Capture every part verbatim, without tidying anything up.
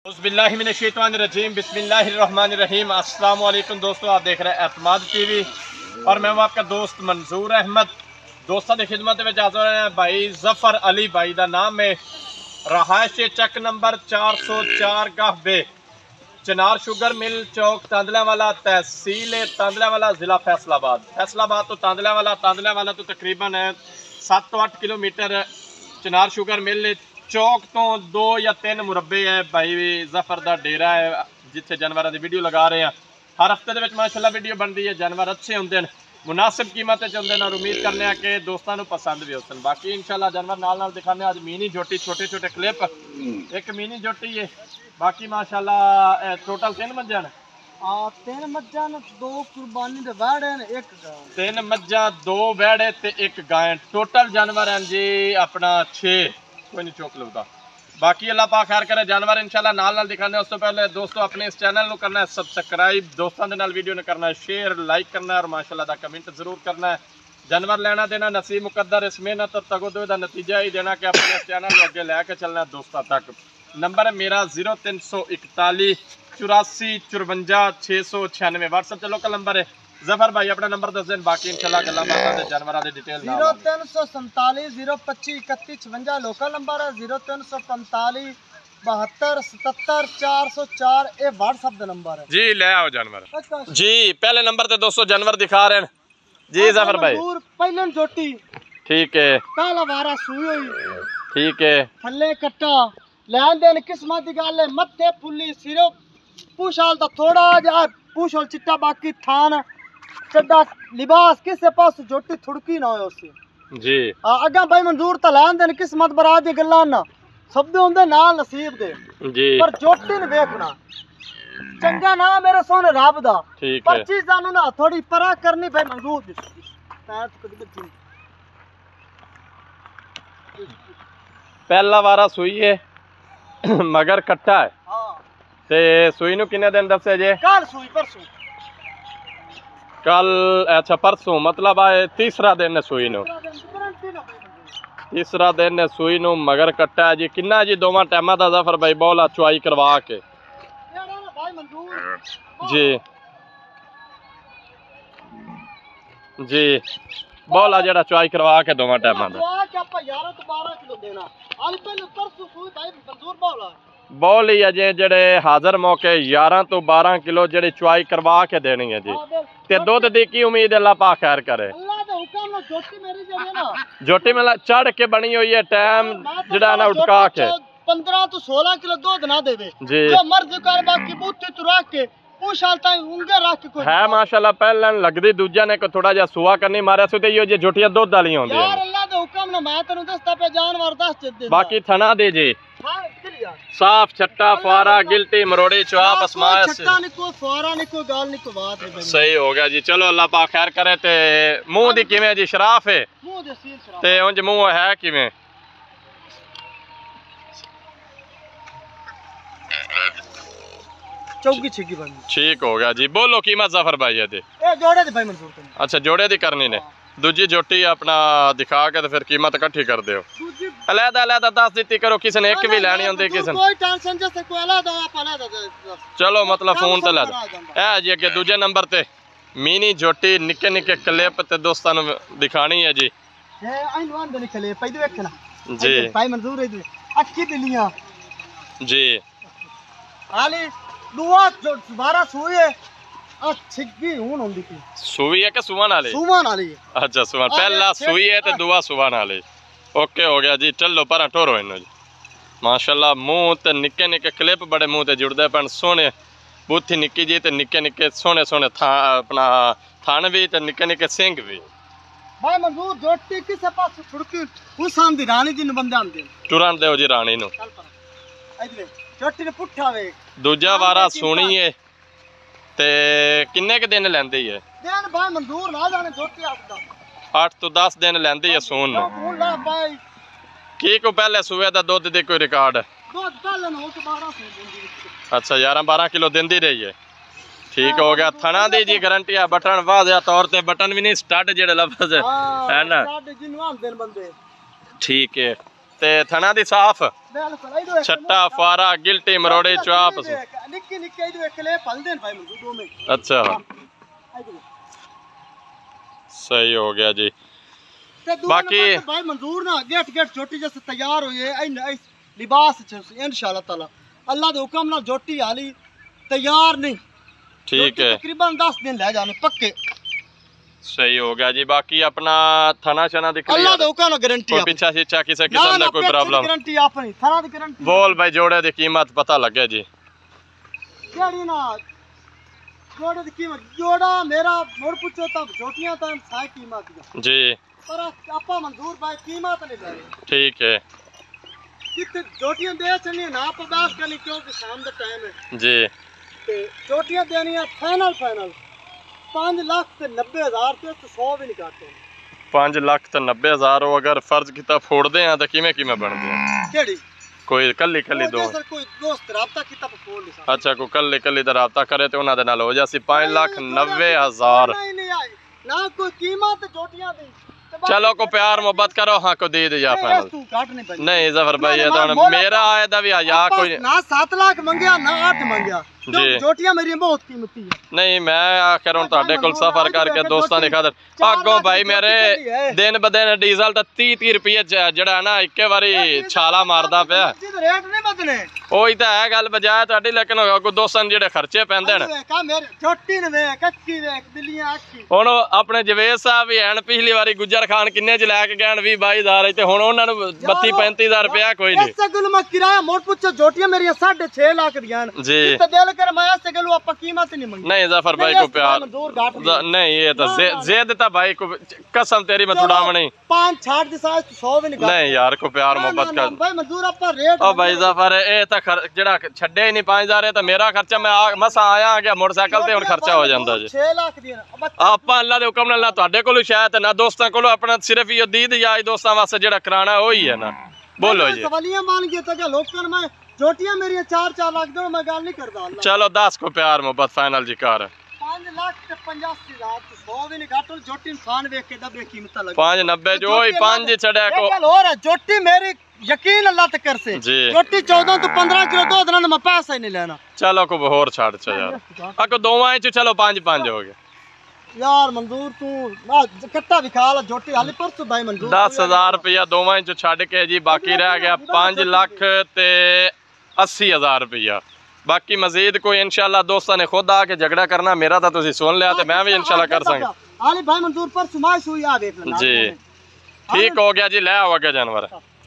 बिस्मिल्लाहिर्रहमानिर्रहीम बिस्मिल्लाहिर्रहमानिर्रहीम। अस्सलाम वालेकुम दोस्तों, आप देख रहे हैं एतमाद टीवी और मैं हूं आपका दोस्त मंजूर अहमद। दोस्तों की खिदमत में हाज़िर हैं भाई जफर अली भाई का नाम है। रहायश चक नंबर चार सौ चार गाहबे, चनार शुगर मिल चौक, तांदलावाला, तहसील तांदलावाला, ज़िला फैसलाबाद। फैसलाबाद तो तांदलावाला, तांदलावाला तो तकरीबन है सत्त तो अठ किलोमीटर। चनार शुगर मिल चौक तो दो या तीन मुरब्बे है भाई जफर का डेरा है जिथे जानवरों की वीडियो लगा रहे हैं। हर हफ्ते के माशाल्लाह वीडियो बनती है, जानवर अच्छे होंगे, मुनासिब कीमत होंगे और उम्मीद करने कि दोस्तों को पसंद भी होते हैं। बाकी इंशाल्लाह जानवर नाल नाल दिखाने। आज मीनी झोटी, छोटे छोटे क्लिप, एक मीनी झोटी है। बाकी माशाल्लाह टोटल तीन मज्जा ने, तीन मज्जा दो कुर्बानी दे वैड़े ने, एक तीन मज्जा दो वैड़े ते एक गाय। टोटल जानवर हैं जी अपना छे, कोई नहीं चौक लूगा। बाकी अल्लाह पाक खैर करे। जानवर इंशाल्लाह नाल नाल दिखाने। उस तो पहले दोस्तों अपने इस चैनल को करना है सब्सक्राइब, दोस्तों के नाल वीडियो ने करना है शेयर, लाइक करना है और माशाल्लाह दा कमेंट जरूर करना है। जानवर लेना देना नसीब मुकद्दर, इस मेहनत और तगोदो दा नतीजा ही देना कि अपने इस चैनल को अगे लैके चलना है दोस्तों तक। नंबर है मेरा जीरो तीन सौ इकताली चौरासी चुरवंजा छे सौ छियानवे। व्हाट्सएप चलो का नंबर है। जफर भाई अपना नंबर दस दिन, बाकी इंशाल्लाह गल्लां बातां ते जानवरां दी डिटेल जीरो तीन सौ संताली जीरो पच्ची इकत्ती छवंजा लोकल नंबर है। जीरो तीन सौ पैंताली बहत्तर सतहत्तर चार सौ चार ये व्हाट्सएप का नंबर है जी। ले आओ जानवर जी। पहले नंबर ते दोस्तों जानवर दिखा रहे हैं जी जफर भाई। पहले जोटी ठीक है, पहला वारा सुई हुई ठीक है, थल्ले कट्टा लैन देन किस्मत दी गल है। मत्थे फुल्ली सिरो पूछाल दा थोड़ा जा पूछल चिट्टा, बाकी थान चड्डा लिबास किसे पास जोटी थुड़की ना हो उससे जी। अगा भाई मंजूर तो लैन देन किस्मत बरात दी गल्लां ना सब दे हुंदे नाल नसीब दे जी, पर जोटी ने देखना चंगा ना मेरे सोने रब दा। ठीक है, पर चीज़ जानो ना थोड़ी परा करनी भाई मंजूर दी पैर कदी बच्ची पहला वारा सुई है मगर कट्टा है। हां ते सुई नु किन्ने दिन दसे जे? कल सुई परसों कल अच्छा परसों मतलब आए तीसरा दिन है सुई नु, तीसरा दिन है सुई नु मगर कट्टा है जी। किन्ना जी दोवां टाइमां दा जफर भाई बोला चुआई करवा के जी जी बोला जेड़ा चुआई करवा के दोवां टाइमां दा बोल ही अजे जेड़े हाजिर मौके ग्यारह तो बारह किलो जेड़ी चुआई करवा के देनी है जी। ते दुध दी की उम्मीद अल्लाह पाक खैर करे। जोटी में चढ़ के बनी हुई है टाइम जेड़ा ना उठका के पंद्रह तो सोलह किलो दूध ना देवे जी। जो मर्ज कर बाकी बूथे तो रख के पूछालता उंगे रख के है माशाल्लाह। पहले लगदी दूजा ने को थोड़ा जा सुआ करनी मारे सु ते यो जे जोटियां दूध वाली होंदी है। यार अल्लाह दे हुक्म ने मैं तन्नू दसता पे जानवर दस दे। बाकी थना दे जी हां साफ छट्टा फुआरा गिल्टी मरोड़ी चुआप असमास छट्टा नहीं कोई फुआरा नहीं कोई गाल नहीं कोई बात है। सही हो गया जी। चलो अल्लाह पाक खैर करे। ते मुंह दी किवें जी शराफ है? मुंह दे सील शराफ ते उंज मुंह है किवें? चौकी छिकी बन ठीक हो गया जी। बोलो कीमत जफर भाई ये दे ए जोड़े दे भाई मंजूर करनी। अच्छा जोड़े दी करनी ने। दूजी जोटी अपना दिखा के तो फिर कीमत इकट्ठी कर दियो। अलहदा अलहदा दस दी करो, किसी ने एक भी लेनी होंदी किसी ने कोई टेंशन जैसे कोई अलहदा आप अलहदा चलो मतलब फोन ते ला ए जी। अगे दूजे नंबर ते मिनी जोटी निक्के निक्के क्लिप ते दोस्तां नु दिखानी है जी। ए आई वन दे निकले पैदे देखना जी भाई मंजूर है अक्की बिल्लियां जी। आली दुआ दोबारा सुई है छिग्गी हुन होंदी की सुई है कि सुवन वाली? सुवन वाली। अच्छा सुवन पहला सुई है ते दुआ सुवन वाली। ओके हो गया जी। चलो पर टोरो इन्नो जी माशाल्लाह। मुंह ते निक्के निक्के क्लिप बड़े मुंह ते जुड़दे पन सोने बूथी निक्की जी ते निक्के निक्के सोने सोने था अपना थान भी ते निक्के निक्के सिंग भी। भाई मंजूर जोटी किसे पास छुड़की उस आंदी रानी जी ने बंदे आंदे टुरन देओ जी रानी नु। चल पर इधर जोटी ने पुठा वे दूजा वारा सुनी है ते किन्ने के दिन लेंदी है? दिन भाई मंजूर ना जाने जोटी आपदा आठ तो दस दिन लेंदी है सून नु। कौन ला भाई की को पहले सुबह दा दूध दी कोई रिकॉर्ड? दूध पहले हो के बारह सौ देंदी। अच्छा ग्यारह बारह किलो देंदी रही है। ठीक हो गया। थना दी जी गारंटी है। बटन वाज़िया तौर ते बटन भी नहीं स्टड जेड़े लफ्ज है ना स्टड जिन्नु आंदे बंदे। ठीक है। ते थना दी साफ बिल्कुल इधर छट्टा फारा गिल्टी मरोड़ी चाप निक्के निक्के इधर एक ले फलदे भाई मंजूर दो में। अच्छा सही हो गया जी। बाकी भाई मंजूर ना गेट गेट छोटी जैसे तैयार हुई है लिबास इंशाल्लाह ताला अल्लाह दे हुक्म नाल जोटी हाली तैयार नहीं ठीक है तकरीबन दस दिन ले जाने पक्के। सही हो गया जी। बाकी अपना थाना छना दिख अल्लाह दे हुक्म नाल गारंटी कोई पीछा शिक्षा किसी किस्म दा कोई प्रॉब्लम गारंटी अपनी थाना दी गारंटी बोल भाई जोड़े दी कीमत पता लगे जी केड़ी ना जोड़े दी कीमत जोड़ा मेरा मोड़ पूछो तब जोटियां तो साई कीमत जी पर आपा मंजूर भाई कीमत नहीं ले ठीक है कितने जोटियां दे चली ना बर्दाश्त करनी क्योंकि शाम का टाइम है जी ते जोटियां देनी है फाइनल फाइनल पाँच लाख ते नब्बे हजार ते तो सौ भी नहीं काटते पाँच लाख ते नब्बे हजार हो अगर फर्ज किता फोड़ दे हैं तो किमें किमें बनते हैं केड़ी कोई कल्ली कल्ली दो सर कोई दोस्त राब्ता किता फोड़ नहीं सकता अच्छा कोई कल्ली कल्ली दा राब्ता करे तो उन्हां दे नाल हो जासी पाँच लाख नब्बे हजार नहीं नहीं आई ना कोई कीमत जोटियां दी चलो को प्यार मोहब्बत करो हाँ को दे दे या फाइनल नहीं जफर भाई ये तो मेरा आए दा भी या कोई ना सात लाख मंगया ना आठ मंगया जोटियां मेरी बहुत कीमती है नहीं मैं आखिर हुन ਤੁਹਾਡੇ ਕੋਲ सफर करके दोस्तां ਦੀ खातर ਅੱਗੋਂ भाई मेरे दिन ब दिन डीजल ਤਾਂ तीस तीस रुपए ਜਿਹੜਾ ਨਾ ਇੱਕੇ ਵਾਰੀ ਛਾਲਾ ਮਾਰਦਾ ਪਿਆ ਰੇਟ ਨਹੀਂ ਬਦਲੇ ਉਹੀ ਤਾਂ ਹੈ ਗੱਲ ਬਜਾਏ ਤੁਹਾਡੀ ਲੇਕਿਨ ਅੱਗੋਂ ਦੋਸਤਾਂ ਨੂੰ ਜਿਹੜੇ ਖਰਚੇ ਪੈਂਦੇ ਨੇ ਕਾ ਮੇਰੇ ਜੋਟੀ ਨੇ ਵੇਖ ਕੱਕੀ ਵੇਖ ਬਿੱਲੀਆਂ ਅੱਖੀ ਹੁਣ ਆਪਣੇ ਜਵੇਦ ਸਾਹਿਬ ਵੀ ਹਨ ਪਿਛਲੀ ਵਾਰੀ ਗੁੱਜਰ ਖਾਨ ਕਿੰਨੇ ਚ ਲੈ ਕੇ ਗਏ ਵੀਹ ਬਾਈ ਹਜ਼ਾਰ ਤੇ ਹੁਣ ਉਹਨਾਂ ਨੂੰ ਬੱਤੀ ਪੈਂਤੀ ਹਜ਼ਾਰ ਰੁਪਇਆ ਕੋਈ ਨਹੀਂ ਇਸੇ ਗੱਲ ਮੈਂ ਕਿਰਾਇਆ ਮੋੜ ਪੁੱਛੋ ਜੋਟੀਆਂ ਮੇਰੀਆਂ ਸਾਢੇ ਛੇ ਲੱਖ ਦੀਆਂ ਜੀ ਤੇ ਦਿਲ ਕਰ ਮੈਂ ਇਸੇ ਗੱਲ ਆਪਾਂ ਕੀਮਤ ਨਹੀਂ ਮੰਗੀ नहीं जफर भाई को प्यार नहीं ये तो जेद था भाई को कसम तेरी मैं छुड़ावनी पांच छाट दी साइज सौ भी नहीं नहीं यार को प्यार मोहब्बत कर भाई मजदूर आपा रेट ओ भाई जफर ए ता जेड़ा छड्डे ही नहीं पाँच हज़ार है तो मेरा खर्चा मैं मसा आया आ गया मोटरसाइकिल ते हुन खर्चा हो जांदा जी छह लाख दी आपा अल्लाह दे हुक्म नाल ਤੁਹਾਡੇ ਕੋਲੋਂ शायद ना दोस्तां कोलों अपना सिर्फ ये दीद यार दोस्तां वास्ते जेड़ा कराना वही है ना बोलो जी सवालियां मान गए तो लोकन में जोटियां मेरी चार चार लाख दो मैं गाल नहीं करदा चलो दस को प्यार मोहब्बत फाइनल जी कर पाँच लाख ते पचासी हजार तो सौ भी नहीं घाटो जोटी इंसान देख के दबे कीमत लग पाँच नब्बे जो ही पाँच छड़े को एक गल और है जोटी मेरी यकीन अल्लाह ते कर से जोटी चौदह तो पंद्रह किलो दो दिन में पैसा ही नहीं लेना चलो को होर छाड़ छ यार अको दोवां च चलो पाँच पाँच हो गए यार मंजूर तू कट्टा विखा ला जोटी हाली परसों भाई मंजूर दस हजार रुपया दोवां च छड़ के जी बाकी रह गया पाँच लाख ते अस्सी हजार रुपया बाकी मजीद कोई इंशाल्लाह दोस्तों ने खुद आके झगड़ा करना मेरा तो तुसी सुन लिया तो मैं भी इंशाल्लाह कर सकूं हाली भाई मंजूर परसों माश हुई आ देख लेना जी ठीक हो गया जी ले आओ आगे जानवर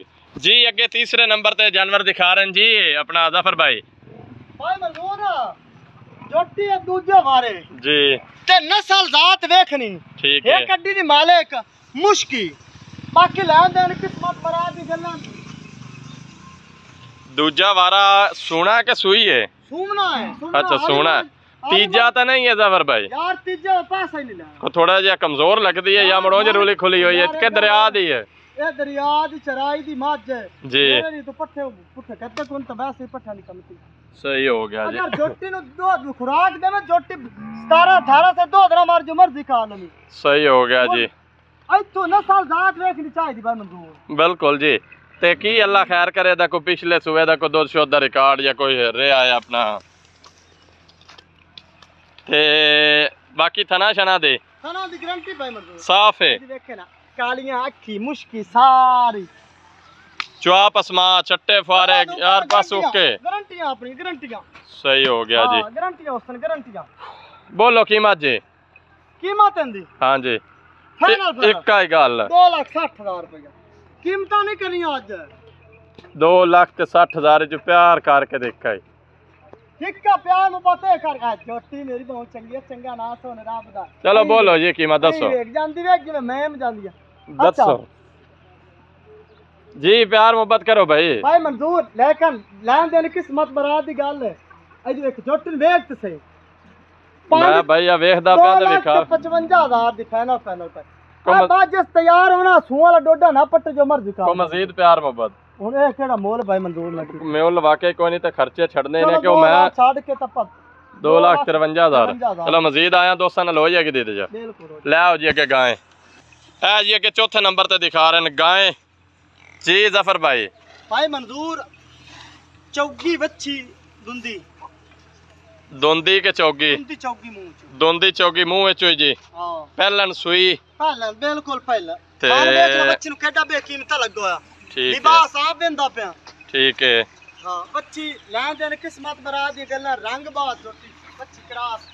जी अगे तीसरे नंबर ते जानवर दिखा रहे हैं जी अपना जफर भाई भाई मंजूर जोटी है दूजे वारे जी ते नस्ल जात देखनी ठीक है एक अड्डी दी मालिक मुश्की बाकी लेन देन किस्मत बरात दी गल्लां दूजा वारा सुना के सुई है सुना है सुना अच्छा सुना है तीजा तो नहीं है जफर भाई यार तीजा पैसा ही नहीं लेना को थोड़ा जिहा कमजोर लगती है या मड़ो जरूरी खुली हुई है के दरिया दी है ए दरिया दी चराई दी मझ है जी मेरी तो पट्ठे पुट्ठे कत्ते कोन तो वैसे ही पट्ठा नहीं कमती सही हो गया जी अगर जोटी नु दो खुराक देवे जोटी सत्रह अठारह से दो दिन मार जो मर्जी खा लमी सही हो गया जी इथों नस्ल जात देखनी चाहिए भाई मंजूर बिल्कुल जी ते की अल्लाह खैर करे दा को पिछले सुबह दा को दुध शुद्ध रिकॉर्ड या कोई रहा है अपना ते बाकी थना शना दे थना दी गारंटी भाई मंजूर साफ है देखे ना कालियां अखी मुश्की सारी चुआप असमा चट्टे फारे यार पास ओके गारंटियां अपनी गारंटियां सही हो गया जी गारंटियां उसन गारंटियां बोलो कीमत जी कीमत इंदी हां जी फाइनल एक ही गल दो लाख साठ हजार रुपया कीमतां नहीं करनी आज दो लाख ते साठ हजार च प्यार करके देखा ठीक का प्यार में पता है कर जोटी मेरी बहुत चंगी है चंगा ना सोने रब दा चलो बोलो जी कीमत दसो देख जांदी वे जिवें मैम जांदी है दसो जी प्यार मोहब्बत करो भाई भाई मंजूर लेकिन लेन देन किस्मत बरात दी गल है अज देख जोटी वेख ते सही मैं भाई आ वेखदा पिया ते विखा पचवंजा हजार दी फाइनल फाइनल तक अब जिस तैयार होना सूं वाला डोडा ना पट्टे जो मर्जी का को मजीद प्यार मोहब्बत हुन ए केड़ा मोल भाई मंजूर लगी मोल वाकई कोई नहीं ते खर्चे छड़ने ने क्यों मैं छाड़ के तप दो लाख तिरवंजा हजार चलो मजीद आया दोस्तों ने लो जाके दे दे जा बिल्कुल ले आओ जी अगे गाय है जी अगे चौथे नंबर ते दिखा रहे हैं गाय जी जफर भाई भाई मंजूर चौगी बच्ची दुंदी दोंदी के चौगी दुंदी चौगी मुंह च दोंदी चौगी मुंह विच जी हां पहलन सुई पहला बिल्कुल पहला ते हां देख लो बच्ची नु केडा बेकीमत लगा होया ठीक लिबास आप वेंदा पिया ठीक है हां बच्ची लेन देन किस्मत बरात दी गल्ला रंग बात छोटी बच्ची क्रास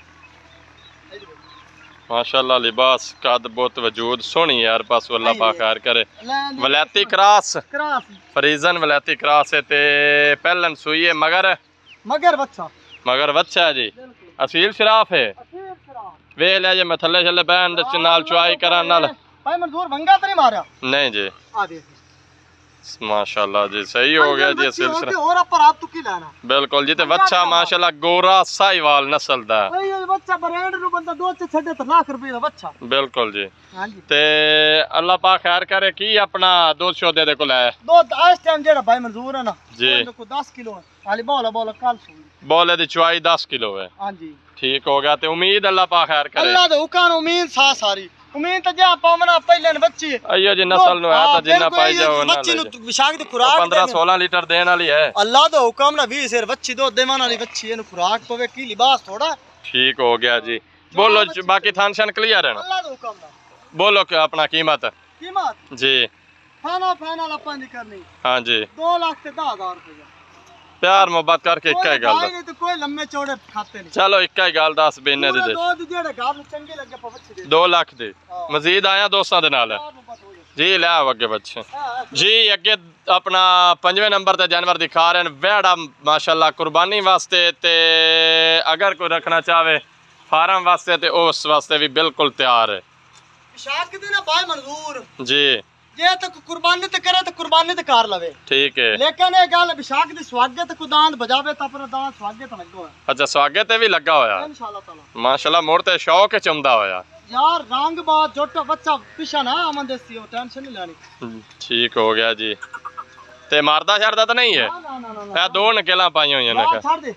माशाल्लाह लिबास कद बहुत वजूद सोहनी यार बस अल्लाह पाक खैर करे वलैती क्रॉस क्रास फरीजन वलैती क्रॉस है ते पहलन सुई है मगर मगर बच्चा मगर बच्चा है जी असील शराफ है असील शराफ वे ले जे मैं थल्ले छल्ले बैन दे नाल चुआई करा नाल भाई मंजूर भंगा तो नहीं मारा नहीं जी आ देख माशाल्लाह जी सही हो गया जी असील शराफ और पर आप तू की लेना बिल्कुल जी ते बच्चा माशाल्लाह गोरा साहिवाल नस्ल दा भाई ये बच्चा ब्रांड नु बंदा दो से छड़े तो लाख रुपए दा बच्चा बिल्कुल जी हां जी ते अल्लाह पाक खैर करे की अपना दूध शोदे दे कोल है दूध इस टाइम जेड़ा भाई मंजूर है ना जी को दस किलो है हाली बोला बोला कल सुन बोले दी चुआई दस किलो है हां जी ठीक हो गया ते उम्मीद अल्लाह पाक खैर करे अल्लाह दे हुक्म उम्मीद सा सारी उम्मीद तो जा पावना पहले ने बच्ची अयो जी नस्ल नु है तो जिन्ना पाई जाओ ना बच्ची नु विशाख दी खुराक पंद्रह सोलह लीटर देने वाली है अल्लाह दा हुक्म ना बीस शेर बच्ची दो देवन वाली बच्ची है खुराक पवे की लिबास थोड़ा ठीक हो गया जी बोलो बाकी थानशन क्लियर है ना अल्लाह दा हुक्म ना बोलो कि अपना कीमत कीमत जी फाना फाइनल अपन नहीं करनी हां जी दो लाख ते दस हजार रुपया प्यार मोहब्बत करके इक्का ही गल दस तो कोई लम्बे चौड़े खाते नहीं चलो इक्का ही गल दस बेने दे दे दो दी जेड़े गाल चंगे लगे पवच्छे दे दो लाख दे मजीद आया दोस्तां दे नाल जी ले आओ अगे बच्चे जी अगे अपना पंजवें नंबर ते जानवर दिखा रहे हैं वेड़ा माशाल्लाह कुर्बानी वास्ते ते अगर कोई रखना चाहे फार्म वास्ते ते उस वास्ते भी बिल्कुल तैयार है विशाख दे ना भाई मंजूर जी जे तो कुर्बानी ते करे तो कुर्बानी ते कर लवे ठीक है लेकिन ये गल विशाख दी स्वागत को दांत बजावे तो अपना दांत स्वागत लगो है अच्छा स्वागत भी लगा होया इंशाल्लाह ताला माशाल्लाह मोर ते शौक चमदा होया यार रंग बात जोटा बच्चा पीछा ना आमन देसी हो टेंशन नहीं लेनी ठीक हो गया जी ते मारदा छड़दा तो नहीं है ना ना ना ना ए दो नकेला पाई होई ने छोड़ दे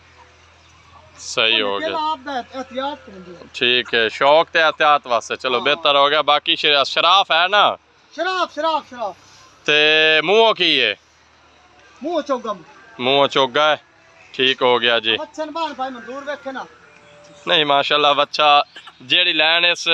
सही हो गया आप दा एहतियात करेंगे ठीक है शौक ते एहतियात वास्ते चलो बेहतर हो गया बाकी शराफ है ना शराब शराब शराब ते मुंह की है मुंह चौगम मुंह चोगा है ठीक हो गया जी बच्चन बाहर भाई मंजूर देखे ना नहीं माशाल्लाह बच्चा जेड़ी लैन इस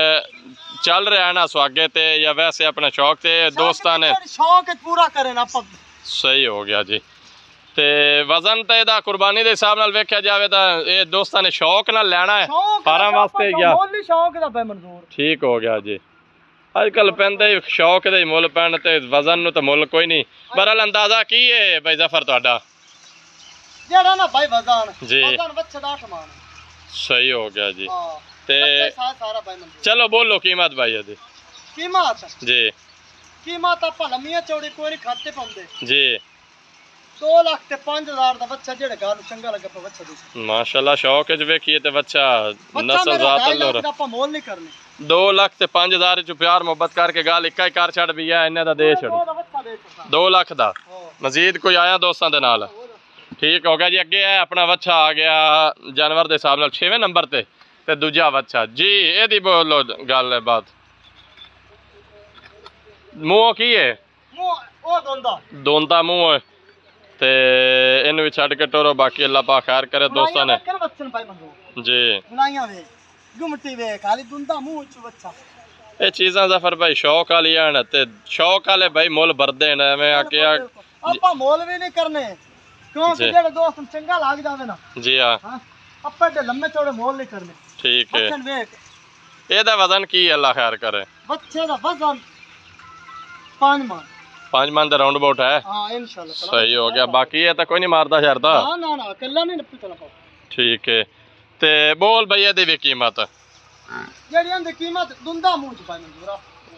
चल रहा है ना स्वागे ते या वैसे अपने शौक ते दोस्तां ने शौक पूरा करे ना पग सही हो गया जी ते वजन ते दा कुर्बानी दे हिसाब नाल वेख्या जावे तां ए दोस्तां ने शौक नाल लेना है फार्म वास्ते या मोली शौक दा भाई मंजूर ठीक हो गया जी अजकल पैंदे शौक दे मुल पैन ते वजन नु तो मुल कोई नहीं बहरहाल अंदाजा की है भाई जफर तुहाडा जेड़ा ना भाई वजन जी वजन बच्चे दा आठ मान सही हो गया जी हां ते सारा सारा भाई मंजूर चलो बोलो कीमत भाई दी कीमत जी कीमत आप लम्मियां चौड़ी कोई नहीं खाते पाउंदे जी दो लाख ते पांच हजार दा बच्चा जेड़े गाल चंगा लगे पे बच्चा दी माशाल्लाह शौक च वेखिए ते बच्चा नस्ल जात अल्लाह दा मोल नहीं करने दो लाख ते पांच हजार च प्यार मोहब्बत करके गाल इक्का ही कर छड़ भी है इन्ने दा दे छड़ दो लाख दा मजीद कोई आया दोस्तां दे नाल ठीक हो गया जी अगे है अपना बच्चा आ गया जानवर दे हिसाब नाल छेवें नंबर ते ते दूजा बच्चा जी एदी बोलो गल है बात मुंह की है मुंह ओ दोंदा दोंदा मुंह है ते इन्हू भी छड़ के टोरो बाकी अल्लाह पाक खैर करे दोस्तां ने जी बनाइयां वे गुमटी वे खाली दुंदा मुंह च बच्चा ए चीज़ां जफर भाई शौक वाली आन ते शौक वाले भाई मुल भरदे ने मैं आके आपा मोल भी नहीं करने क्योंकि जेड़े दोस्त चंगा लाग जावे ना जी हां आपा दे लंबे चौड़े मोल नहीं करने ठीक है बच्चन वेख एदा वजन की अल्लाह खैर करे बच्चे दा वजन पांच मान पांच मान दा राउंड अबाउट है हां इंशाल्लाह सही हो गया बाकी ये तो कोई नहीं मारदा छड़दा हां ना ना कल्ला नहीं नपी चला पाओ ठीक है ते बोल भैया दी भी कीमत जेड़ी अंदर कीमत दुंदा मुंह च पाई मंजूरा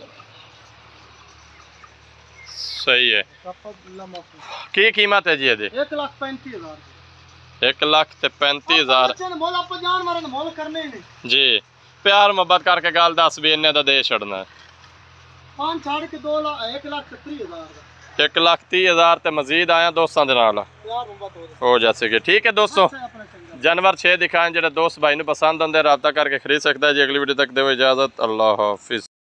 सही है की कीमत है जी ये एक लाख पैंतीस हजार एक लाख ते पैंतीस हजार मोल आप जान मारे मोल करने ही नहीं जी प्यार मोहब्बत करके गाल दस भी इन्ने दा दे छड़ना पांच छाड़ के दो लाख एक लाख तीस हजार एक लाख तीस हजार ते मजीद आया दोस्तों दे नाल हो जैसे कि ठीक है दोस्तों जानवर छे दिखाएं जेडे दोस्त भाई नूं पसंद आंदे राब्ता करके खरीद सकता है जी अगली वीडियो तक दो इजाजत अल्लाह हाफिज।